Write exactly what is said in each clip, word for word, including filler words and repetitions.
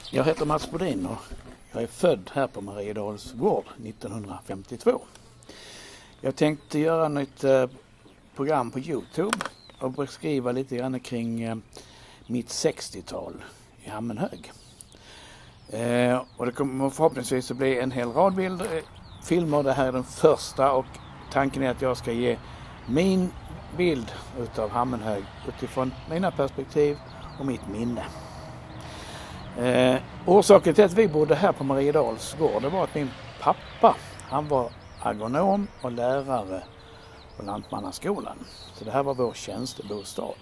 Jag heter Mats Bodin och jag är född här på Mariedals gård nittonhundrafemtiotvå. Jag tänkte göra något program på YouTube och beskriva lite grann kring mitt sextiotal i Hammenhög. Eh, och det kommer förhoppningsvis att bli en hel rad bilder, filmer. Det här är den första och tanken är att jag ska ge min bild utav Hammenhög utifrån mina perspektiv och mitt minne. Eh, orsaken till att vi bodde här på Mariedals gård, det var att min pappa, han var agronom och lärare på Lantmannaskolan. Så det här var vår tjänstebostad.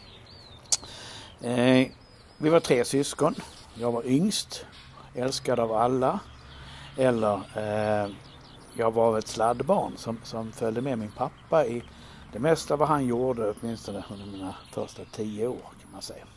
Eh, vi var tre syskon. Jag var yngst, älskad av alla. Eller eh, jag var ett sladdbarn som, som följde med min pappa i det mesta vad han gjorde, åtminstone under mina första tio år kan man säga.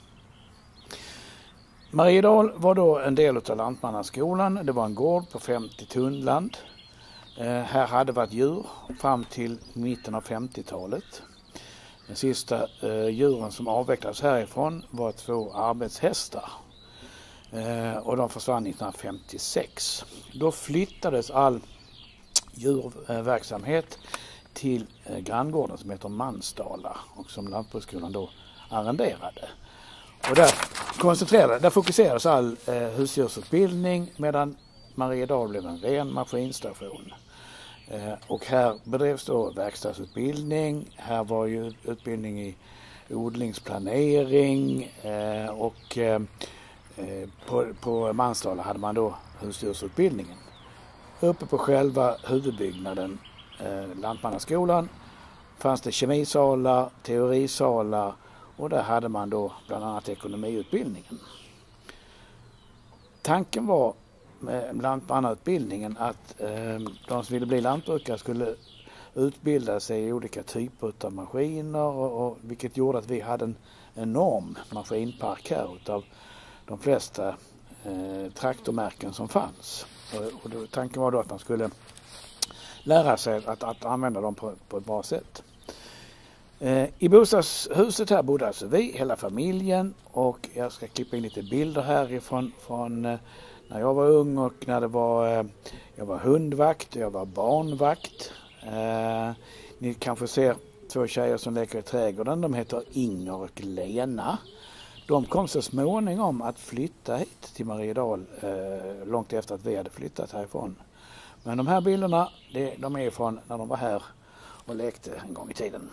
Mariedal var då en del av Lantmannaskolan. Det var en gård på femtio tunnland. Eh, här hade varit djur fram till mitten av femtiotalet. Den sista eh, djuren som avvecklades härifrån var två arbetshästar. Eh, och de försvann nittonhundrafemtiosex. Då flyttades all djurverksamhet till eh, granngården som heter Mansdala och som Lantbruksskolan då arrenderade. Och där koncentrerade, där fokuserades all eh, husdjursutbildning medan Mariedal blev en ren maskinstation. Eh, och här bedrevs då verkstadsutbildning, här var ju utbildning i odlingsplanering eh, och eh, på, på Mansdala hade man då husdjursutbildningen. Uppe på själva huvudbyggnaden, eh, Lantmannaskolan, fanns det kemisalar, teorisalar och där hade man då bland annat ekonomiutbildningen. Tanken var med lantmannautbildningen att eh, de som ville bli lantbrukare skulle utbilda sig i olika typer av maskiner och, och, vilket gjorde att vi hade en enorm maskinpark här utav de flesta eh, traktormärken som fanns. Och, och då, tanken var då att man skulle lära sig att, att använda dem på, på ett bra sätt. Eh, I bostadshuset här bodde alltså vi, hela familjen, och jag ska klippa in lite bilder härifrån från eh, när jag var ung och när det var, eh, jag var hundvakt och jag var barnvakt. Eh, ni kanske ser två tjejer som leker i trädgården, de heter Inger och Lena. De kom så småningom att flytta hit till Mariedal eh, långt efter att vi hade flyttat härifrån. Men de här bilderna, det, de är från när de var här och lekte en gång i tiden.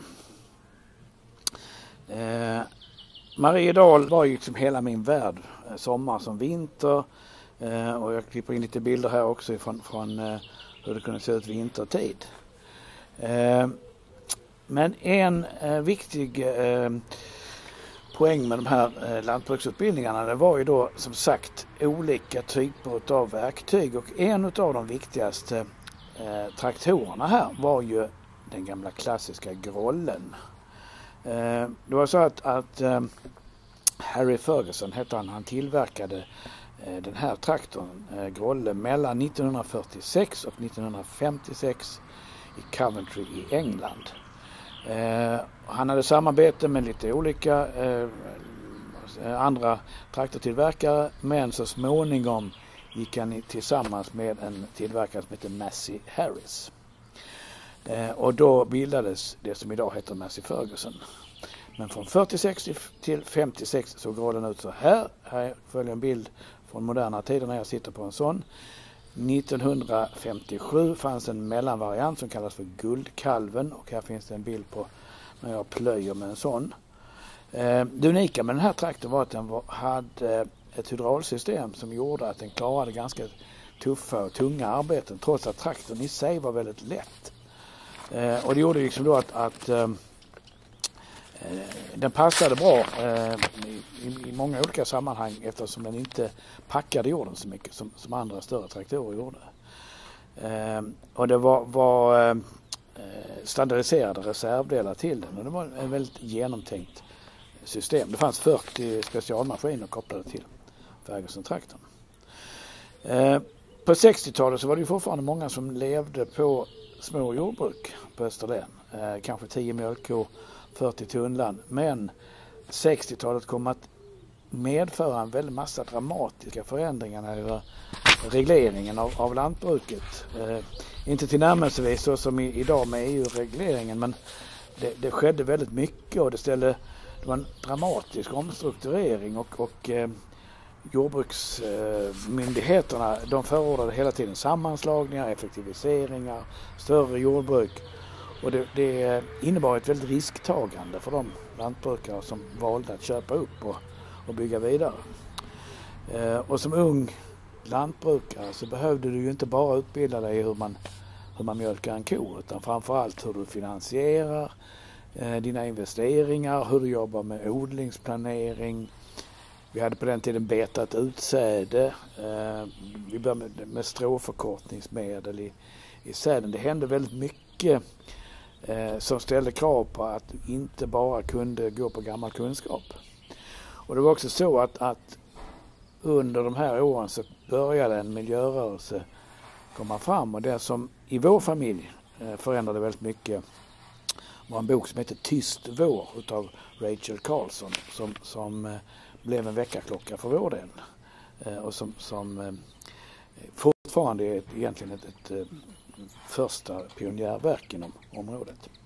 Eh, Mariedal var ju liksom hela min värld, sommar som vinter. Eh, och jag klipper in lite bilder här också från, från eh, hur det kunde se ut vintertid. Eh, men en eh, viktig eh, poäng med de här eh, lantbruksutbildningarna, det var ju då som sagt olika typer av verktyg, och en av de viktigaste eh, traktorerna här var ju den gamla klassiska grollen. Eh, det var så att, att eh, Harry Ferguson hette han, han tillverkade eh, den här traktorn, eh, grolle, mellan nittonhundrafyrtiosex och nittonhundrafemtiosex i Coventry i England. Eh, han hade samarbete med lite olika eh, andra traktortillverkare, men så småningom gick han tillsammans med en tillverkare som heter Massey Harris. Eh, och då bildades det som idag heter Massey Ferguson. Men från fyrtiosex till femtiosex såg rollen ut så här. Här följer en bild från moderna tider när jag sitter på en sån. nittonhundrafemtiosju fanns en mellanvariant som kallas för Guldkalven, och här finns det en bild på när jag plöjer med en sån. Eh, det unika med den här traktorn var att den var, hade ett hydraulsystem som gjorde att den klarade ganska tuffa och tunga arbeten trots att traktorn i sig var väldigt lätt. Eh, och det gjorde liksom då att, att eh, den passade bra eh, i, i många olika sammanhang eftersom den inte packade jorden så mycket som, som andra större traktorer gjorde. Eh, och det var, var eh, standardiserade reservdelar till den, och det var en väldigt genomtänkt system. Det fanns fyrtio specialmaskiner kopplade till Ferguson-traktorn. Eh, på sextiotalet så var det ju fortfarande många som levde på små jordbruk på Österlen. Eh, kanske tio mjölkkor, fyrtio tunnland. Men sextiotalet kom att medföra en väldigt massa dramatiska förändringar när det gäller regleringen av, av lantbruket. Eh, inte till närmelsevis så som i, idag med E U-regleringen, men det, det skedde väldigt mycket och det ställde det var en dramatisk omstrukturering och, och eh, jordbruksmyndigheterna eh, de förordade hela tiden sammanslagningar, effektiviseringar, större jordbruk. Och det, det innebar ett väldigt risktagande för de lantbrukare som valde att köpa upp och, och bygga vidare. Eh, och som ung lantbrukare så behövde du ju inte bara utbilda dig i hur man, hur man mjölkar en ko, utan framförallt hur du finansierar eh, dina investeringar, hur du jobbar med odlingsplanering. Vi hade på den tiden betat utsäde, eh, vi började med, med stråförkortningsmedel i, i säden. Det hände väldigt mycket eh, som ställde krav på att du inte bara kunde gå på gammal kunskap. Och det var också så att, att under de här åren så började en miljörörelse komma fram, och det som i vår familj eh, förändrade väldigt mycket var en bok som heter Tyst vår utav Rachel Carson som, som eh, blev en väckarklocka för vår del eh, och som, som eh, fortfarande är egentligen ett, ett, ett första pionjärverk inom området.